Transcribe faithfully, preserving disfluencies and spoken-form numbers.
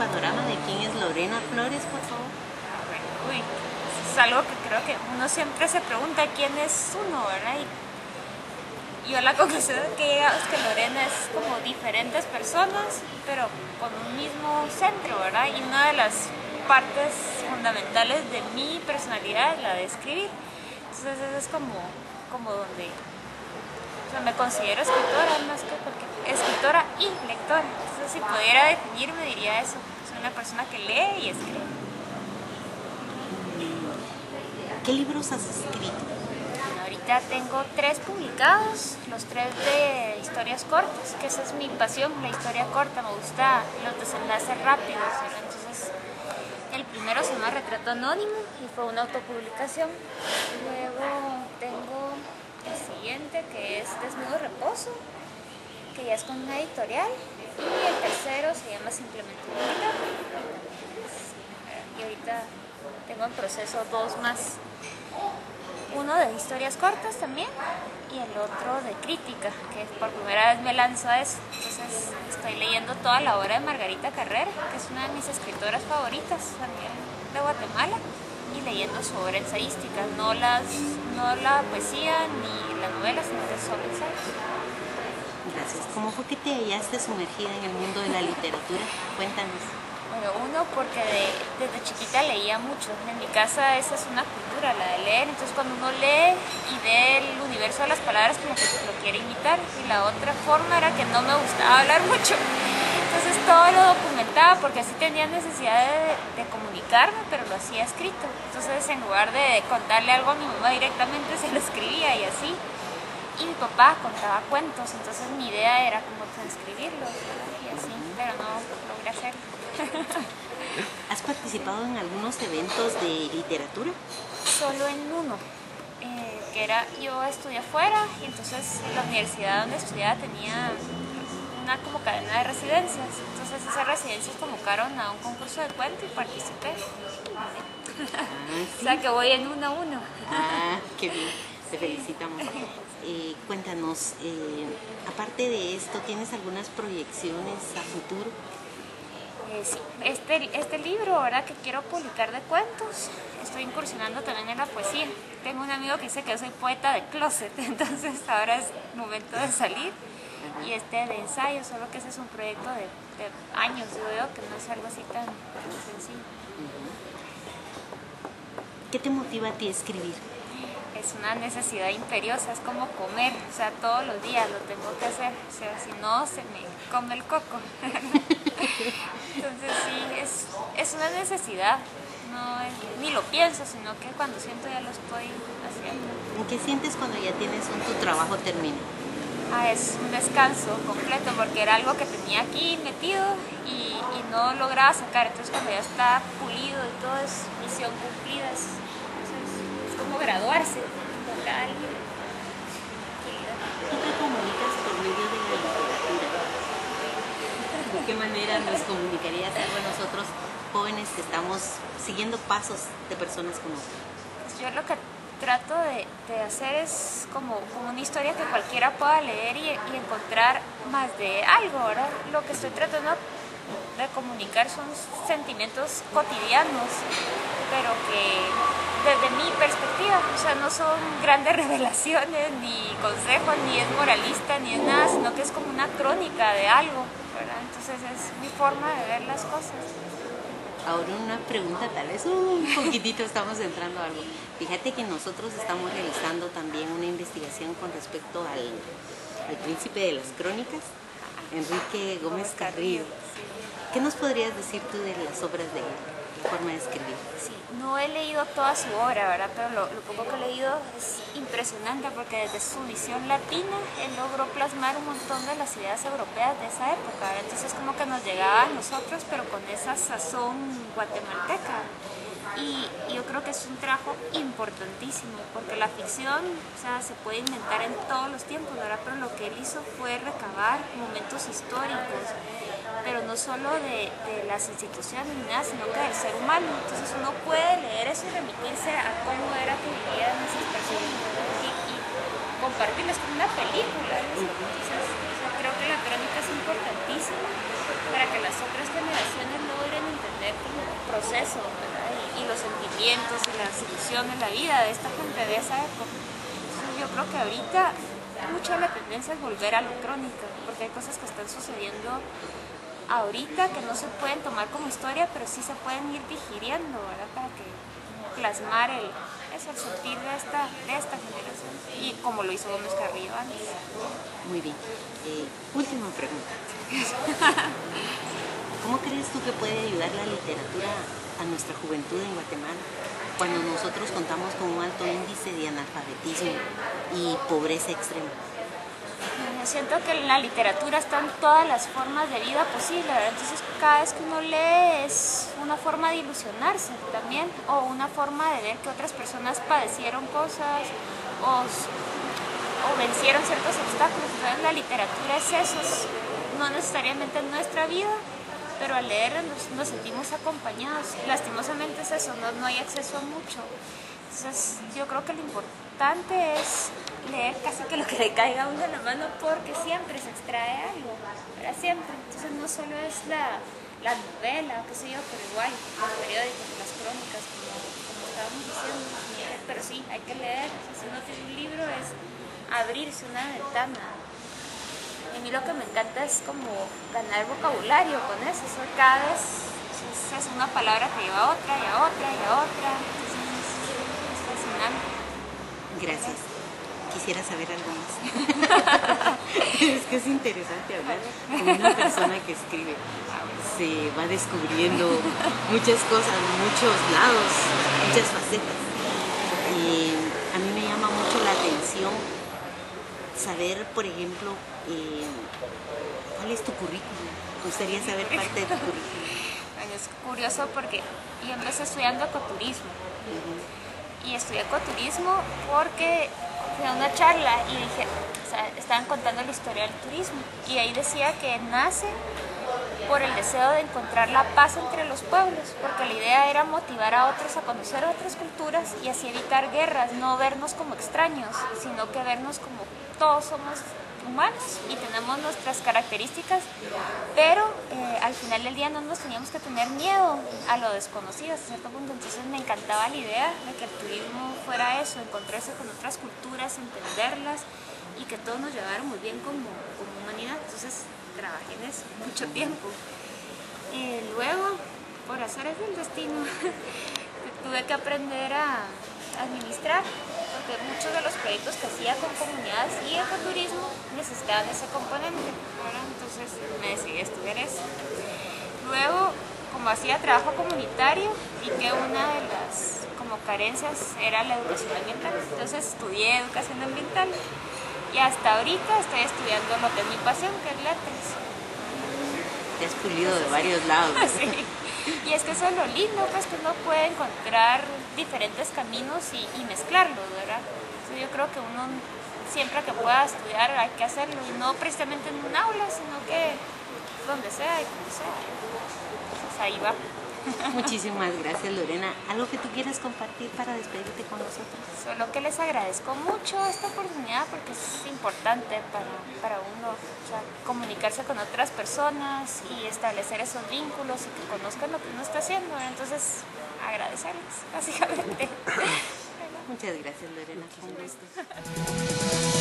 panorama de quién es Lorena Flores, por favor? Uy, es algo que creo que uno siempre se pregunta quién es uno, ¿verdad? Y yo a la conclusión que he llegado es que Lorena es como diferentes personas, pero con un mismo centro, ¿verdad? Y una de las partes fundamentales de mi personalidad es la de escribir. Entonces eso es como, como donde o sea, me considero escritora más que porque escritora y lectora. Entonces si pudiera definirme diría eso. Soy una persona que lee y escribe. ¿Qué libros has escrito? Ahorita tengo tres publicados, los tres de historias cortas, que esa es mi pasión, la historia corta, me gusta los desenlaces rápidos, ¿verdad? Entonces el primero se llama Retrato Anónimo y fue una autopublicación. Luego tengo el siguiente que es Desnudo Reposo, que ya es con una editorial, y el tercero se llama Simplemente un Militar. Y ahorita tengo en proceso dos más. Uno de historias cortas también y el otro de crítica, que por primera vez me lanzo a eso. Entonces estoy leyendo toda la obra de Margarita Carrera, que es una de mis escritoras favoritas también de Guatemala, y leyendo su obra ensayística, no, las, no la poesía ni la novela, sino que solo ensayos. Gracias. ¿Cómo fue que te hallaste sumergida en el mundo de la literatura? Cuéntanos. Bueno, uno porque de, desde chiquita leía mucho. En mi casa esa es una cultura, la de leer. Entonces cuando uno lee y ve el universo de las palabras como que lo quiere imitar. Y la otra forma era que no me gustaba hablar mucho. Entonces todo lo documentaba porque así tenía necesidad de, de comunicarme, pero lo hacía escrito. Entonces en lugar de contarle algo a mi mamá directamente se lo escribía y así. Y mi papá contaba cuentos, entonces mi idea era como transcribirlos, ¿verdad? Y así, pero no logré hacerlo. ¿Has participado en algunos eventos de literatura? Solo en uno, eh, que era, yo estudié afuera y entonces la universidad donde estudiaba tenía una como cadena de residencias, entonces esas residencias convocaron a un concurso de cuento y participé. Ah, ¿sí? O sea que voy en uno a uno. Ah, qué bien, te felicitamos. Eh, cuéntanos, eh, aparte de esto, ¿tienes algunas proyecciones a futuro? Eh, sí, este, este libro ahora que quiero publicar de cuentos, estoy incursionando también en la poesía. Tengo un amigo que dice que yo soy poeta de closet, entonces ahora es momento de salir. Y este de ensayo, solo que ese es un proyecto de, de años, yo veo que no es algo así tan, tan sencillo. ¿Qué te motiva a ti a escribir? Es una necesidad imperiosa, es como comer, o sea, todos los días lo tengo que hacer, o sea, si no se me come el coco. Entonces sí, es, es una necesidad, no es, ni lo pienso, sino que cuando siento ya lo estoy haciendo. ¿En qué sientes cuando ya tienes un, tu trabajo terminado? Ah, es un descanso completo porque era algo que tenía aquí metido y, y no lograba sacar, entonces cuando ya está pulido y todo es misión cumplida, es, es, es como graduarse con cada libro. ¿Tú te comunicas por medio de la literatura? ¿De qué manera nos comunicarías algo a nosotros jóvenes que estamos siguiendo pasos de personas como tú? Pues yo lo que trato de, de hacer es como, como una historia que cualquiera pueda leer y, y encontrar más de algo, ¿verdad? Lo que estoy tratando de comunicar son sentimientos cotidianos, pero que desde mi perspectiva, o sea, no son grandes revelaciones, ni consejos, ni es moralista, ni es nada, sino que es como una crónica de algo, ¿verdad? Entonces es mi forma de ver las cosas. Ahora una pregunta, tal vez un poquitito estamos entrando a algo. Fíjate que nosotros estamos realizando también una investigación con respecto al, al príncipe de las crónicas, Enrique Gómez Carrillo. ¿Qué nos podrías decir tú de las obras de él, la forma de escribir? Sí, no he leído toda su obra, ¿verdad? Pero lo, lo poco que he leído es impresionante porque desde su visión latina él logró plasmar un montón de las ideas europeas de esa época, ¿verdad? Entonces como que nos llegaba a nosotros, pero con esa sazón guatemalteca. Y yo creo que es un trabajo importantísimo porque la ficción, o sea, se puede inventar en todos los tiempos, ¿verdad? Pero lo que él hizo fue recabar momentos históricos, pero no solo de, de las instituciones ni nada, sino que del ser humano. Entonces uno puede leer eso y remitirse a cómo era que vivían esas personas y, y compartirlas como una película, ¿no? Entonces, o sea, creo que la crónica es importantísima para que las otras generaciones logren proceso, ¿verdad? Y, y los sentimientos y las ilusiones, la vida de esta gente de esa época. Entonces, yo creo que ahorita mucha la tendencia es volver a lo crónica, porque hay cosas que están sucediendo ahorita que no se pueden tomar como historia, pero sí se pueden ir digiriendo, ¿verdad? Para que plasmar el, eso, el sentir de esta, de esta generación, y como lo hizo Gómez Carrillo antes. Muy bien. Eh, última pregunta. ¿Cómo crees tú que puede ayudar la literatura a nuestra juventud en Guatemala cuando nosotros contamos con un alto índice de analfabetismo y pobreza extrema? Yo siento que en la literatura están todas las formas de vida posibles, ¿verdad? Entonces cada vez que uno lee es una forma de ilusionarse también, o una forma de ver que otras personas padecieron cosas o, o vencieron ciertos obstáculos. Entonces la literatura es eso, es no necesariamente en nuestra vida, pero al leer nos, nos sentimos acompañados. Lastimosamente es eso, no, no hay acceso a mucho. Entonces yo creo que lo importante es leer casi que lo que le caiga a uno en la mano, porque siempre se extrae algo, ¿verdad? Siempre. Entonces no solo es la, la novela, qué sé yo, pero igual los periódicos, las crónicas, como, como estábamos diciendo. Pero sí, hay que leer. O sea, si uno tiene un libro es abrirse una ventana. A mí lo que me encanta es como ganar vocabulario con eso. O sea, cada vez es, es una palabra que lleva a otra y a otra y a otra. Entonces es fascinante. Gracias. Quisiera saber algo más. Es que es interesante hablar con una persona que escribe. Se va descubriendo muchas cosas, muchos lados, muchas facetas. Y a mí me llama mucho la atención saber, por ejemplo, eh, ¿cuál es tu currículum? Me gustaría saber parte de tu currículum. Bueno, es curioso porque yo empecé estudiando ecoturismo. Uh-huh. Y estudié ecoturismo porque fui a una charla y dije, o sea, estaban contando la historia del turismo. Y ahí decía que nace por el deseo de encontrar la paz entre los pueblos, porque la idea era motivar a otros a conocer otras culturas y así evitar guerras, no vernos como extraños, sino que vernos como todos somos humanos y tenemos nuestras características, pero eh, al final del día no nos teníamos que tener miedo a lo desconocido hasta cierto punto. Entonces me encantaba la idea de que el turismo fuera eso, encontrarse con otras culturas, entenderlas y que todos nos lleváramos bien como, como humanidad. Entonces trabajé en eso mucho tiempo. Y luego, por azares del destino, tuve que aprender a administrar, porque muchos de los proyectos que hacía con comunidades y ecoturismo necesitaban ese componente, ¿verdad? Entonces me decidí a estudiar eso. Luego, como hacía trabajo comunitario, vi que una de las como carencias era la educación ambiental, entonces estudié educación ambiental y hasta ahorita estoy estudiando lo que es mi pasión, que es letras. Te has pulido de varios lados. Sí. Y es que eso es lo lindo, pues que uno puede encontrar diferentes caminos y, y mezclarlos, ¿verdad? Entonces yo creo que uno siempre que pueda estudiar hay que hacerlo, y no precisamente en un aula, sino que donde sea y como sea. Entonces ahí va. Muchísimas gracias, Lorena. ¿Algo que tú quieras compartir para despedirte con nosotros? Solo que les agradezco mucho esta oportunidad, porque es importante para, para uno, o sea, comunicarse con otras personas y establecer esos vínculos y que conozcan lo que uno está haciendo. Entonces, agradecerles, básicamente. Muchas gracias, Lorena. Con gusto.